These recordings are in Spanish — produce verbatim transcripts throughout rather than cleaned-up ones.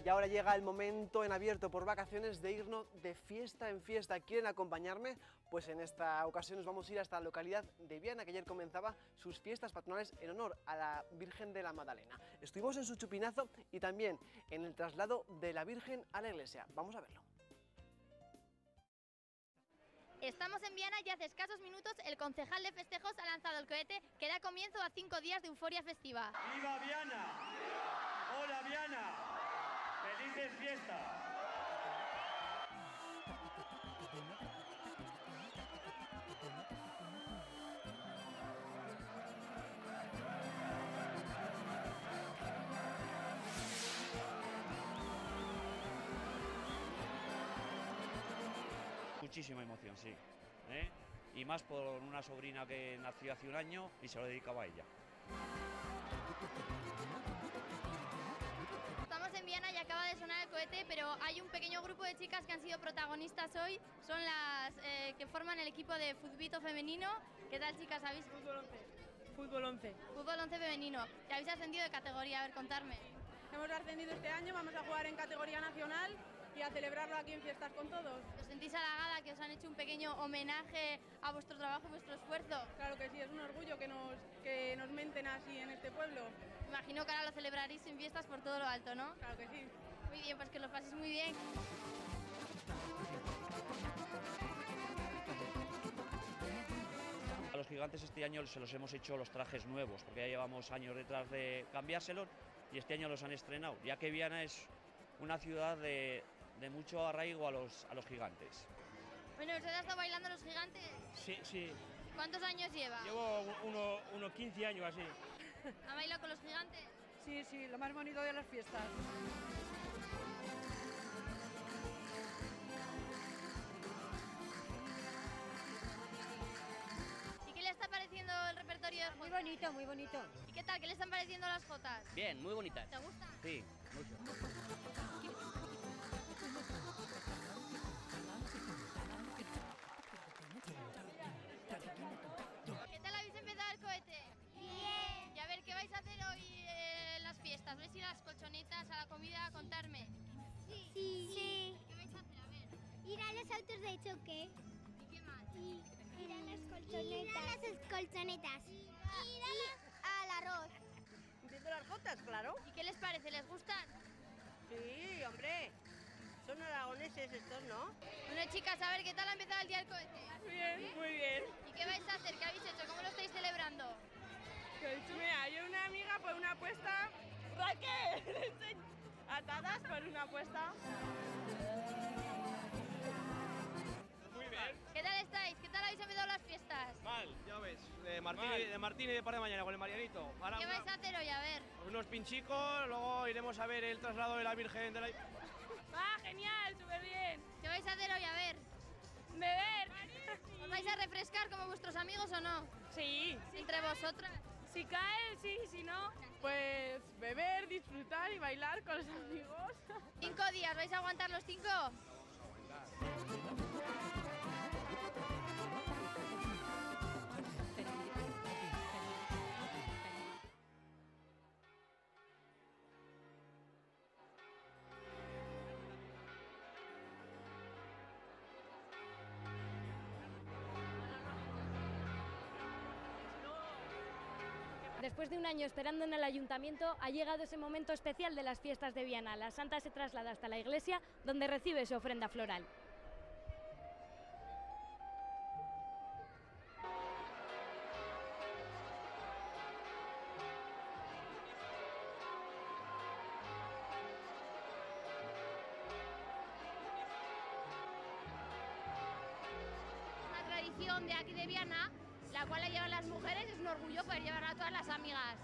Y ahora llega el momento en abierto por vacaciones de irnos de fiesta en fiesta. ¿Quieren acompañarme? Pues en esta ocasión nos vamos a ir hasta la localidad de Viana, que ayer comenzaba sus fiestas patronales en honor a la Virgen de la Madalena. Estuvimos en su chupinazo y también en el traslado de la Virgen a la iglesia. Vamos a verlo. Estamos en Viana y hace escasos minutos el concejal de festejos ha lanzado el cohete que da comienzo a cinco días de euforia festiva. ¡Viva Viana! ¡Hola Viana! ¡Felices fiestas! Muchísima emoción, sí. ¿Eh? Y más por una sobrina que nació hace un año y se lo dedicaba a ella. Estamos en Viana y acaba de sonar el cohete, pero hay un pequeño grupo de chicas que han sido protagonistas hoy. Son las eh, que forman el equipo de futbito femenino. ¿Qué tal, chicas? ¿Habéis? Fútbol once. Fútbol once. Fútbol once femenino. ¿Ya habéis ascendido de categoría? A ver, contarme. Hemos ascendido este año, vamos a jugar en categoría nacional y a celebrarlo aquí en Fiestas con Todos. ¿Os sentís halagada que os han hecho un pequeño homenaje a vuestro trabajo y vuestro esfuerzo? Claro que sí, es un orgullo que nos, que nos menten así en este pueblo. Imagino que ahora lo celebraréis en fiestas por todo lo alto, ¿no? Claro que sí. Muy bien, pues que lo paséis muy bien. A los gigantes este año se los hemos hecho los trajes nuevos, porque ya llevamos años detrás de cambiárselos y este año los han estrenado, ya que Viana es una ciudad de, de mucho arraigo a los, a los gigantes. Bueno, ¿usted ha estado bailando los gigantes? Sí, sí. ¿Cuántos años lleva? Llevo unos uno, quince años así. ¿Ha bailado con los gigantes? Sí, sí, lo más bonito de las fiestas. ¿Y qué le está pareciendo el repertorio de jotas? Muy bonito, muy bonito. ¿Y qué tal? ¿Qué le están pareciendo las jotas? Bien, muy bonitas. ¿Te gustan? Sí, mucho. ¿Qué tal habéis empezado el cohete? Bien. Y a ver, ¿qué vais a hacer hoy eh, en las fiestas? ¿Vais a ir a las colchonetas, a la comida? A contarme. Sí. Sí. Sí. ¿Qué vais a hacer? A ver. Ir a los autos de choque. ¿Y qué más? Y ir a las colchonetas. Ir a las colchonetas. Ir a la- al arroz. ¿Viendo las jotas, claro? ¿Y qué les parece? ¿Les gustan? Sí, hombre. Son aragoneses estos, ¿no? Bueno, chicas, a ver, ¿qué tal ha empezado el día del cohete? Bien, muy bien. ¿Y qué vais a hacer? ¿Qué habéis hecho? ¿Cómo lo estáis celebrando? Mira, yo una amiga por una apuesta. Raquel, atadas por una apuesta. Muy bien. ¿Qué tal estáis? ¿Qué tal habéis empezado las fiestas? Mal, ya ves. De Martín, de Martín y de par de mañana con el Marianito. Ahora ¿Qué una- vais a hacer hoy? A ver. unos pinchicos, luego iremos a ver el traslado de la Virgen de la... ¡Ah, genial! ¡Súper bien! ¿Qué vais a hacer hoy? A ver. ¡Beber! ¿Os vais a refrescar como vuestros amigos o no? Sí. ¿Entre vosotras? Si cae, sí, si no, pues beber, disfrutar y bailar con los amigos. ¿Cinco días? ¿Vais a aguantar los cinco? Después de un año esperando en el ayuntamiento, ha llegado ese momento especial de las fiestas de Viana. La santa se traslada hasta la iglesia, donde recibe su ofrenda floral. Una tradición de aquí de Viana, la cual la llevan las mujeres, es un orgullo poder llevarla a todas las amigas.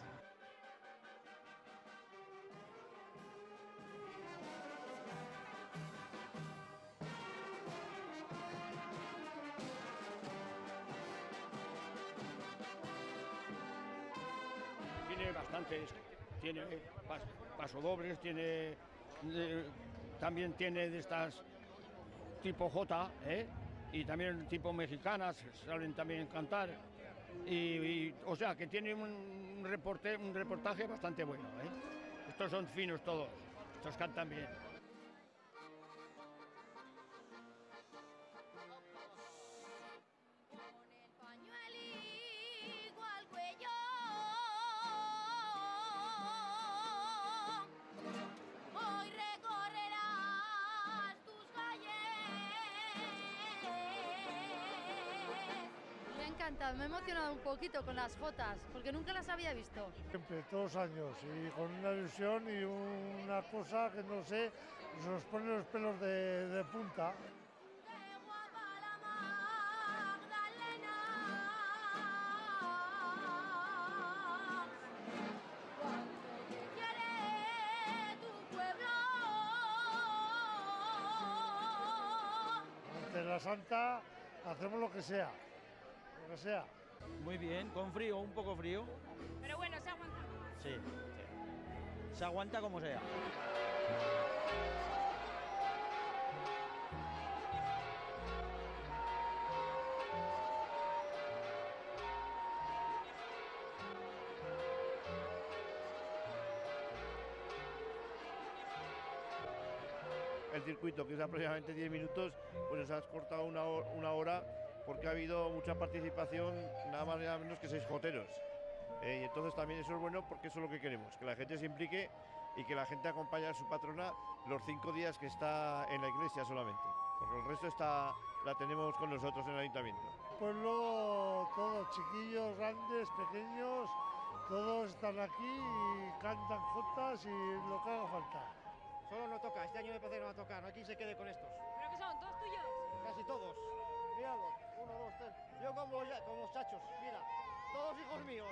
Tiene bastantes, tiene pas, pasodobles, tiene eh, también tiene de estas tipo J, ¿eh? Y también tipo mexicanas, salen también a cantar. Y, y, o sea, que tiene un, reporte, un reportaje bastante bueno, ¿eh? Estos son finos todos. estos cantan bien. Me he emocionado un poquito con las jotas, porque nunca las había visto. Siempre, todos los años, y con una ilusión y una cosa que no sé, nos pone los pelos de, de punta. Ante la Santa hacemos lo que sea. Lo que sea. Muy bien, con frío, un poco frío. Pero bueno, se aguanta. Sí, sí. Se aguanta como sea. El circuito, que es aproximadamente diez minutos, pues nos ha cortado una hora, una hora porque ha habido mucha participación, nada más y nada menos que seis joteros. Eh, y entonces también eso es bueno porque eso es lo que queremos, que la gente se implique y que la gente acompañe a su patrona los cinco días que está en la iglesia solamente, porque el resto está, la tenemos con nosotros en el ayuntamiento. Pueblo, todos, chiquillos, grandes, pequeños, todos están aquí y cantan jotas y lo que haga falta. Solo no toca, este año me parece que no va a tocar, no hay quien se quede con estos. ¿Pero qué son? ¿Todos tuyos? Casi todos. Míralos, uno, dos, tres. Yo como, como los chachos, mira, todos hijos míos.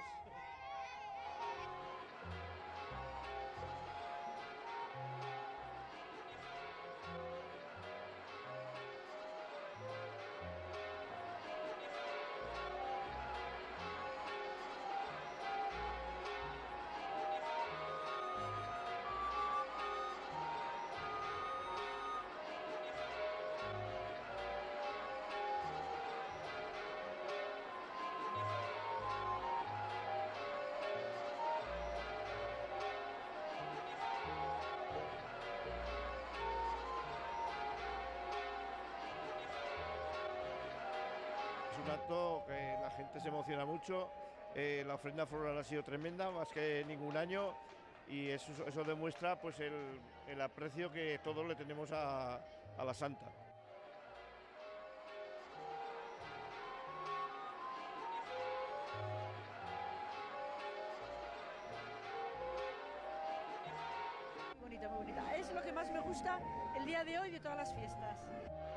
Es un acto que la gente se emociona mucho, eh, la ofrenda floral ha sido tremenda, más que ningún año, y eso, eso demuestra pues el, el aprecio que todos le tenemos a, a la Santa. Bonita, muy bonita. Es lo que más me gusta el día de hoy de todas las fiestas.